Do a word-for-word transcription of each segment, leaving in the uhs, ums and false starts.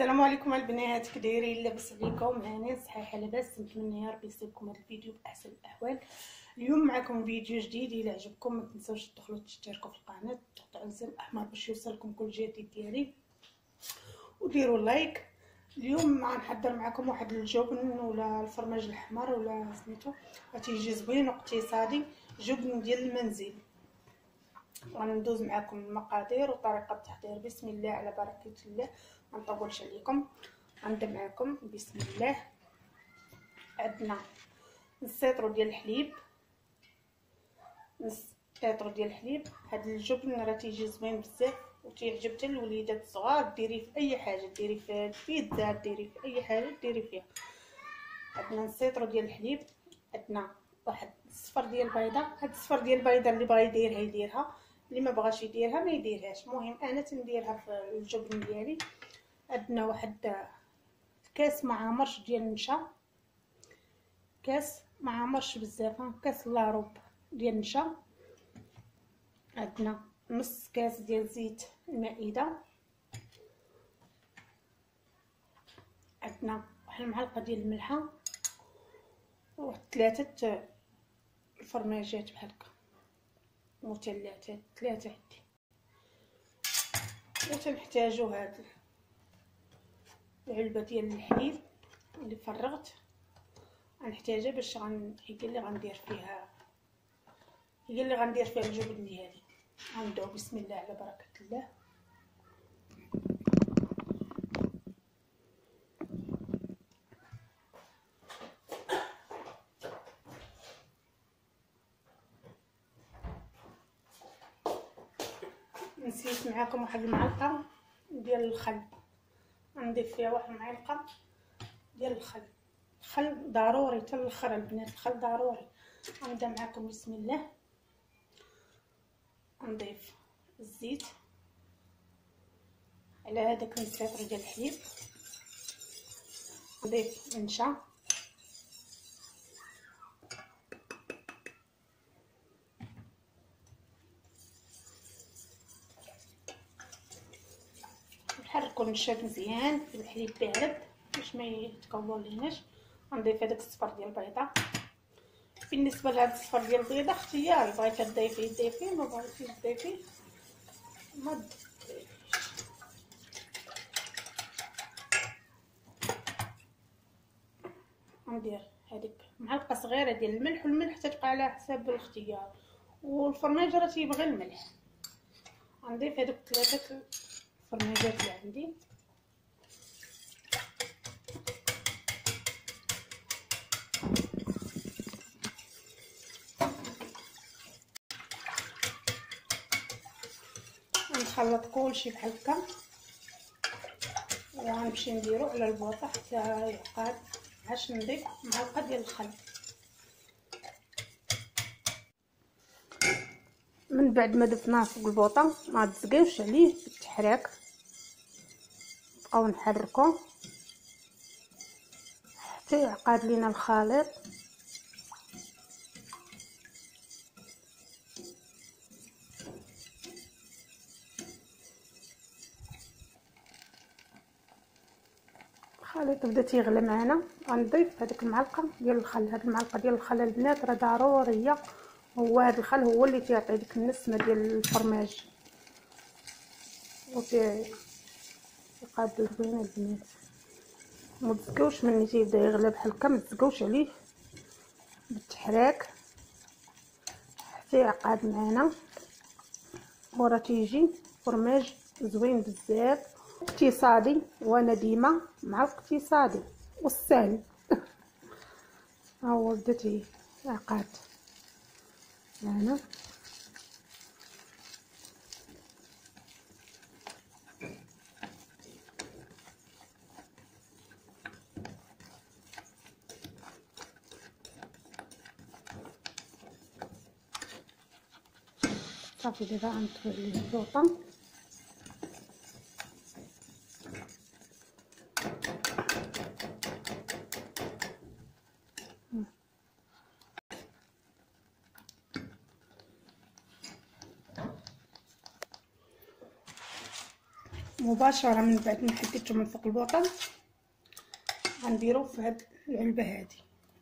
السلام عليكم البنات، كي دايرين؟ لاباس عليكم؟ هاني صحيحه لاباس. نتمنى يا ربي يصيبكم هذا الفيديو باحسن الاحوال. اليوم معكم فيديو جديد. الى عجبكم ما تنساوش تدخلوا تشتركوا في القناه، تحطوا على الزر الاحمر باش يوصلكم كل جديد ديالي، وديروا لايك. اليوم غنحضر معكم واحد الجبن ولا الفرماج الاحمر ولا سميتو، غتيجي زوين واقتصادي، جبن ديال المنزل. غندوز معكم المقادير وطريقه التحضير. بسم الله على بركه الله، ما نطولش عليكم. غنبدا معكم بسم الله. عندنا نص لتر ديال الحليب، نص لتر ديال الحليب. هاد الجبن راه تيجي زوين بزاف وتيعجب حتى الوليدات الصغار. ديريه في اي حاجه، ديريه في البيتزا، ديريه في اي حاجه ديري فيها. عندنا نص لتر ديال الحليب، عندنا واحد الصفر ديال البيضه. هاد الصفر ديال البيضه اللي بغا يديرها يديرها، اللي ما بغاش يديرها ما يديرهاش. المهم انا تنديرها في الجبن ديالي. عندنا واحد كاس ما عامرش ديال النشا، كاس ما عامرش بزاف، كاس لاروب ديال النشا. عندنا نص كاس ديال زيت المائده. عندنا واحد المعلقه ديال الملحه، وواحد ثلاثه الفرماجات بحال هكا مثلثات، ثلاثه عندي. وتنحتاجو هاد العلبه ديال الحليب اللي فرغت، غنحتاجها باش غن هي اللي غندير فيها هي اللي غندير فيها الجبن ديالي. غنبداو بسم الله على بركه الله. نسيت معاكم واحد المعلقه ديال الخل، غنضيف فيها واحد المعلقه ديال الخل. الخل ضروري حتى الاخر البنات، الخل ضروري. غنبدا معاكم بسم الله. نضيف الزيت على هذاك نص لتر ديال الحليب، نضيف النشا، نحركو النشا مزيان في الحليب بارد باش ما يتكور ليناش. غنضيف هذاك الصفر ديال البيضه. بالنسبه لهاد الصفر ديال البيضه اختياري، بغيتي تضيفيه ضيفيه، ما بغيتيش تضيفيه ما تضيفيش. غندير هذيك معلقه صغيره ديال الملح، والملح تتبقى على حساب الاختيار، والفرماج راه تيبغي الملح. غنضيف هذوك ثلاثه الفرماجات اللي عندي. نخلط كلشي بحال هكا، وغنمشي نديرو على البوطه حتى يعقد. باش نضيف معلقه ديال الخل. من بعد ما ضفناه فوق البوطه ما تزقيوش عليه بالتحراك، نبقاو نحركو حتى يعقد لينا الخليط. الخليط بدا تيغلى معنا، غنضيف هذيك المعلقه ديال الخل. هاد المعلقه ديال الخل البنات راه ضروريه، هو هاد الخل هو اللي تيعطي ديك النسمه ديال الفرماج وتي يقادو زوينه البنات. ما تزقوش ملي تيبدا يغلى بحال هكا، ما تزقوش عليه بالتحراك حتى يعقد معنا، وراه تيجي فرماج زوين بزاف اقتصادي. وانا ديما مع الاقتصادي والسهل. ها هو بدا يعقد معنا. صافي دابا غنطفي عليه البوطه. مباشره من بعد ما حطيته من فوق البوطه غنديرو في هاد العلبه هادي.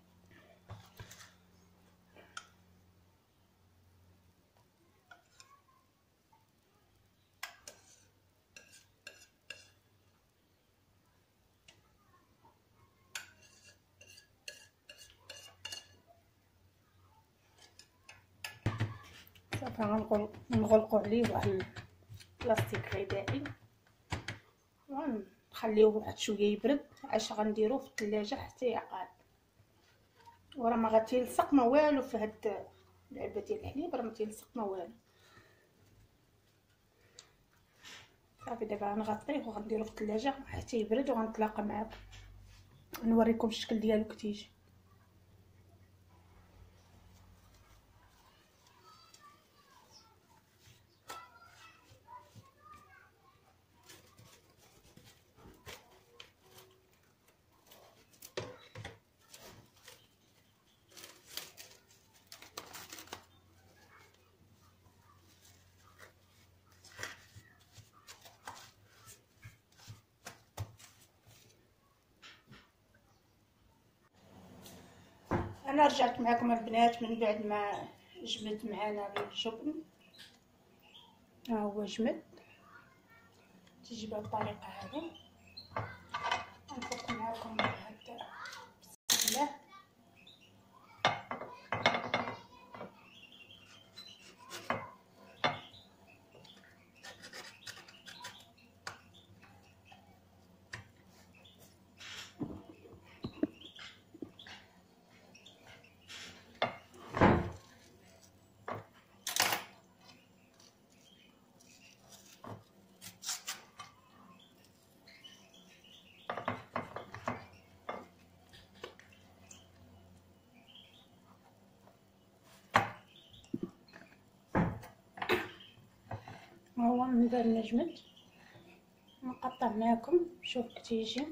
صافي غنغلقو عليه واحد البلاستيك غذائي ونخليوه واحد شويه يبرد. عاش غنديروه في الثلاجه حتى يعقد، وراه ما غتيلصق ما والو في هاد العلبه ديال الحليب، راه ما تيلصق ما والو. صافي دابا غنغطيه وغنديروه في الثلاجه حتى يبرد وغنتلاقى معكم نوريكم الشكل ديالو كتيجي. انا رجعت معكم البنات من بعد ما جمد معانا الجبن. ها هو جمد، تيجي بهذه الطريقه هذه. غنفك معكم هاد بسم الله. هو من بعد ما جمد نقطع معكم. شوف كتيجي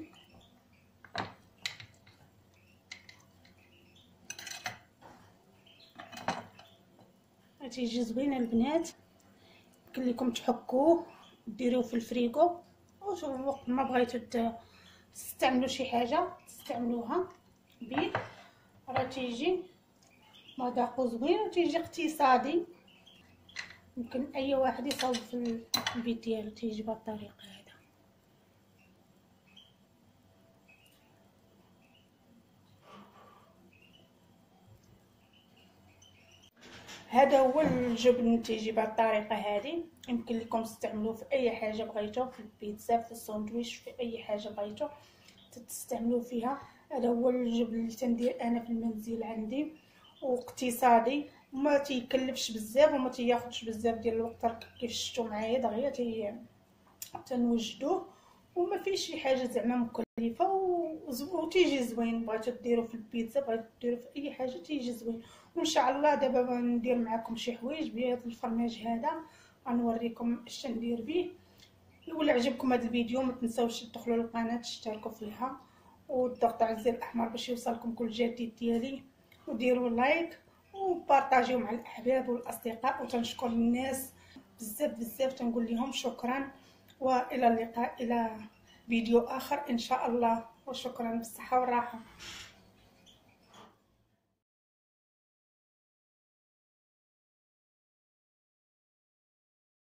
تيجي زوينه البنات. يمكن لكم تحكوه ديروه في الفريغو، وقت ما بغيتو تستعملوا شي حاجه تستعملوها به. راه تيجي مذاقو زوين وتيجي اقتصادي، يمكن اي واحد يصاوب في البيت ديالو. تيجي بهذه الطريقه هذا. هذا هو الجبن تيجي بهذه الطريقه هذه. يمكن لكم تستعملوه في اي حاجه بغيتو، في البيتزا، في الساندويتش، في اي حاجه بغيتو تستعملوه فيها. هذا هو الجبن اللي تندير انا في المنزل عندي، واقتصادي وما تيكلفش بزاف وما تياخذش بزاف ديال الوقت. كيف شفتوا معايا دغيا تي تنوجدوه وما فيه شي حاجه زعما مكلفه، وتيجي زوين. بغيتو ديروا في البيتزا، بغيتو ديروا في اي حاجه تيجي زوين. وان شاء الله دابا غندير معكم شي حوايج بهذا الفرماج هذا، غنوريكم اش ندير به. ولا عجبكم هذا الفيديو ما تنساوش تدخلوا للقناه تشتركوا فيها وتضغطوا على الزر الاحمر باش يوصلكم كل جديد ديالي، وديروا لايك وبارطاجيو مع الاحباب والاصدقاء. وتنشكر الناس بزاف بزاف، تنقول لهم شكرا، والى اللقاء الى فيديو اخر ان شاء الله. وشكرا بالصحه والراحه.